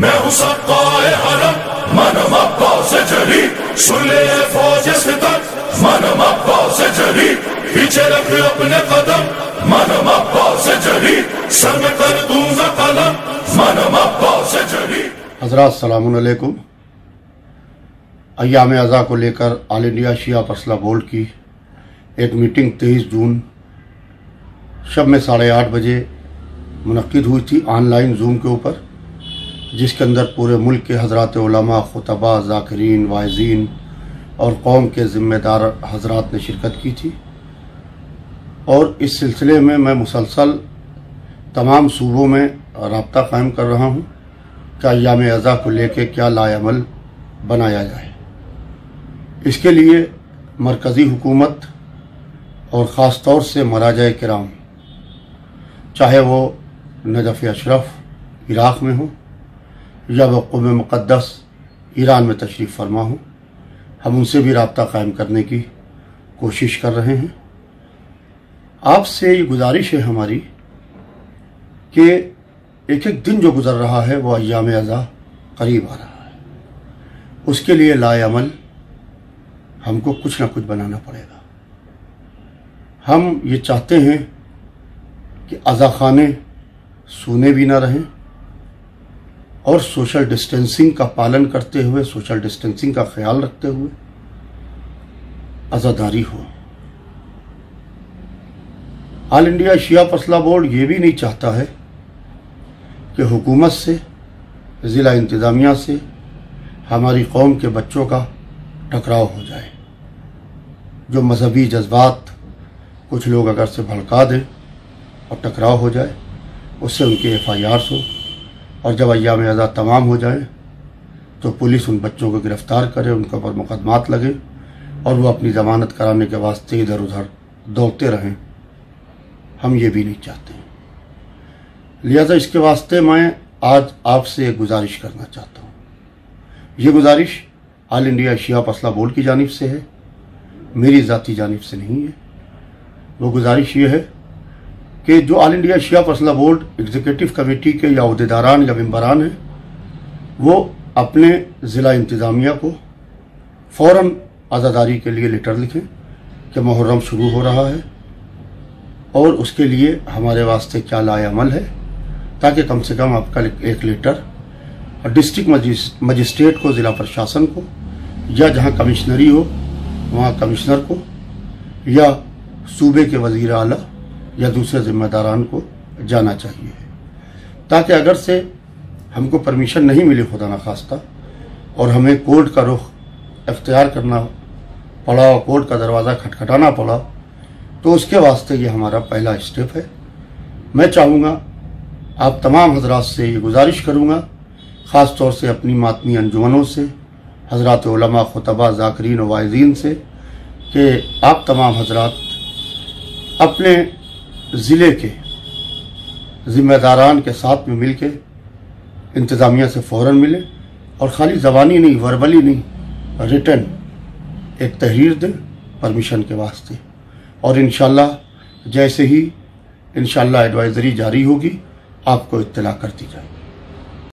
मैं हूँ सक़ाए हरम, मनम अब्बास जरी, सुन ले फौज सितम, मनम अब्बास जरी, पीछे रख अपने कदम, मनम अब्बास जरी, सर में कर दूंगा कलम, मनम अब्बास जरी। हज़रात अस्सलामु अलैकुम। अय्याम अज़ा को लेकर ऑल इंडिया शिया फसला बोर्ड की एक मीटिंग 23 जून शब में 8:30 बजे मुनक्किद हुई थी ऑनलाइन जूम के ऊपर, जिसके अंदर पूरे मुल्क के हज़रात उलमा, खुतबा, ज़ाकिरीन, वाइज़ीन और कौम के ज़िम्मेदार हज़रात ने शिरकत की थी। और इस सिलसिले में मैं मुसलसल तमाम सूबों में राब्ता कायम कर रहा हूँ कि अय्याम अज़ा को लेकर क्या लाएअमल बनाया जाए। इसके लिए मरकज़ी हुकूमत और ख़ास तौर से मराजा किराम, चाहे वो नजफ़ अशरफ इराक़ में हो या वह क़ुम मुक़द्दस ईरान में तशरीफ़ फरमा हो, हम उनसे भी राब्ता कायम करने की कोशिश कर रहे हैं। आपसे ये गुजारिश है हमारी कि एक एक दिन जो गुज़र रहा है वो अय्याम अज़ा करीब आ रहा है, उसके लिए लाएअमल हमको कुछ ना कुछ बनाना पड़ेगा। हम ये चाहते हैं कि अज़ा खाने सूने भी ना रहें और सोशल डिस्टेंसिंग का पालन करते हुए, सोशल डिस्टेंसिंग का ख्याल रखते हुए अज़ादारी हो। ऑल इंडिया शिया फसला बोर्ड ये भी नहीं चाहता है कि हुकूमत से, ज़िला इंतज़ामिया से हमारी कौम के बच्चों का टकराव हो जाए। जो मजहबी जज्बात कुछ लोग अगर से भड़का दें और टकराव हो जाए, उससे उनकी FIRs हो और जब अय्याम अज़ा तमाम हो जाए तो पुलिस उन बच्चों को गिरफ़्तार करे, उनके ऊपर मुकदमात लगे और वो अपनी ज़मानत कराने के वास्ते इधर उधर दौड़ते रहें। हम ये भी नहीं चाहते हैं। लिहाजा इसके वास्ते मैं आज आपसे एक गुजारिश करना चाहता हूँ। ये गुजारिश ऑल इंडिया शिया फसला बोर्ड की जानिब से है, मेरी ज़ाती जानिब से नहीं है। वो गुजारिश ये है कि जो ऑल इंडिया शिया फसला बोर्ड एग्जीक्यूटिव कमेटी के या अहदेदारान या मेंबरान हैं, वो अपने ज़िला इंतज़ामिया को फ़ौरन आज़ादारी के लिए लेटर लिखें कि मुहर्रम शुरू हो रहा है और उसके लिए हमारे वास्ते क्या लाएअमल है, ताकि कम से कम आपका एक लेटर डिस्ट्रिक्ट मजिस्ट्रेट को, ज़िला प्रशासन को, या जहाँ कमिश्नरी हो वहाँ कमिश्नर को, या सूबे के वज़ीर आला या दूसरे ज़िम्मेदारान को जाना चाहिए, ताकि अगर से हमको परमिशन नहीं मिली खुदा न खास्ता और हमें कोर्ट का रुख अख्तियार करना पड़ा और कोर्ट का दरवाज़ा खटखटाना पड़ा, तो उसके वास्ते ये हमारा पहला स्टेप है। मैं चाहूँगा, आप तमाम हजरात से ये गुजारिश करूँगा, ख़ास तौर से अपनी मातमी अंजुमनों से, हज़रात उलमा, खुतबा, ज़ाकिरीन और वाइज़ीन से, कि आप तमाम हजरात अपने ज़िले के ज़िम्मेदारान के साथ में मिल के इंतज़ामिया से फ़ौरन मिले और ख़ाली ज़बानी नहीं, वर्बली नहीं, रिटन एक तहरीर दें परमिशन के वास्ते। और इंशाअल्लाह जैसे ही इंशाअल्लाह एडवाइज़री जारी होगी आपको इत्तला कर दी जाएगी।